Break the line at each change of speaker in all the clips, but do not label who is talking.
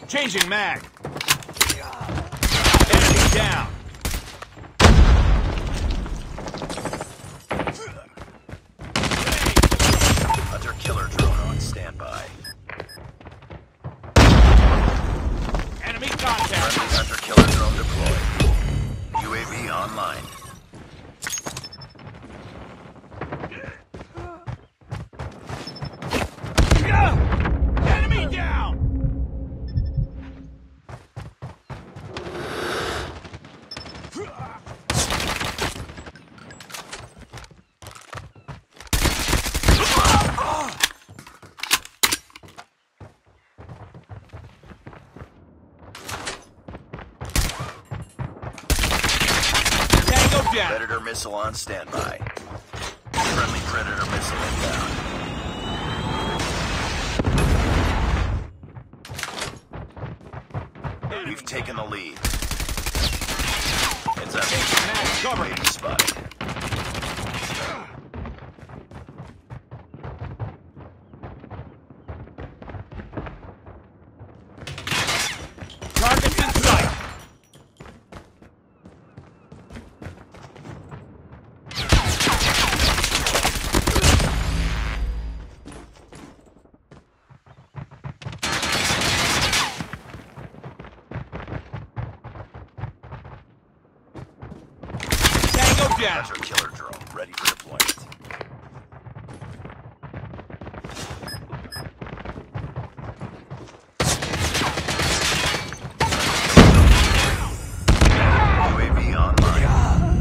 Changing mag. Enemy down.
Hunter killer drone on standby.
Enemy contact.
Friendly hunter killer drone deployed. UAV online.
Enemy down. Tango down.
Predator missile on standby. Friendly Predator missile inbound. We've taken the lead. Heads up.
Cover.
UAV spotted.
Targets in sight. Tango down.
Hunter killer drone ready for deployment. UAV online.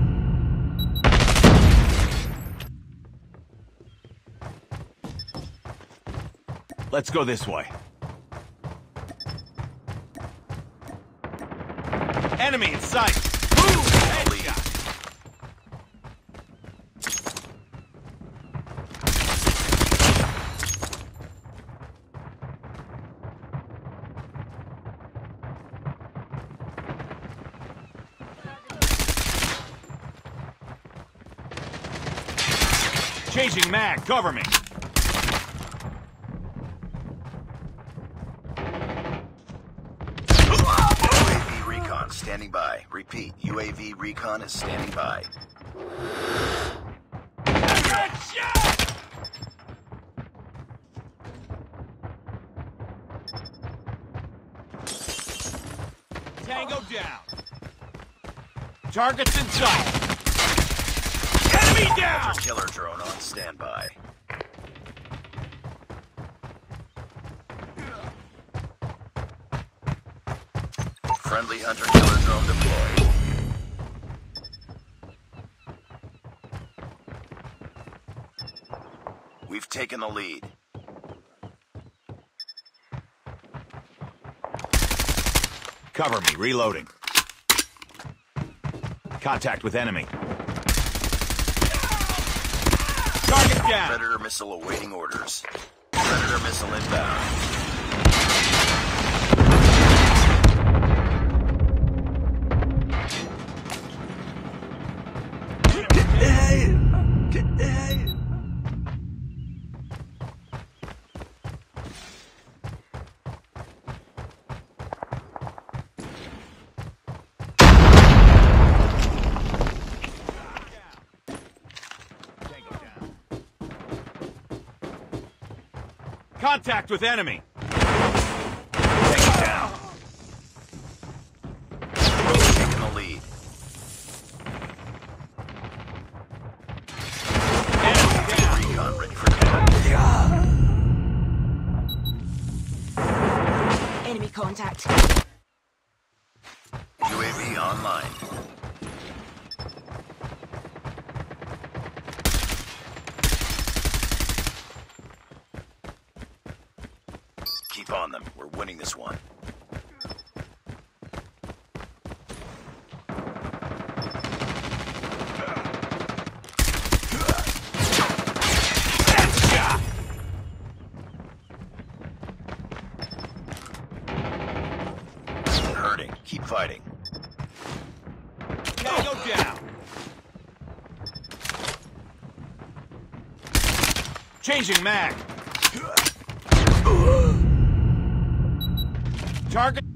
Let's go this way. Enemy in sight. Move. Headshot. Changing mag. Cover me.
UAV recon standing by. Repeat, UAV recon is standing by.
Headshot. Tango down. Targets in sight. Enemy down.
Hunter killer drone on standby. Friendly hunter killer drone deployed. We've taken the lead.
Cover me. Reloading. Contact with enemy. Target down.
Predator missile awaiting orders. Predator missile inbound.
Contact with enemy. Take it down.
Taking the lead.
Enemy down.
Recon ready for combat.
Enemy contact.
UAV online. Keep on them. We're winning this one.
Headshot.
Hurting. Keep fighting.
Tango down. Changing mag. Target.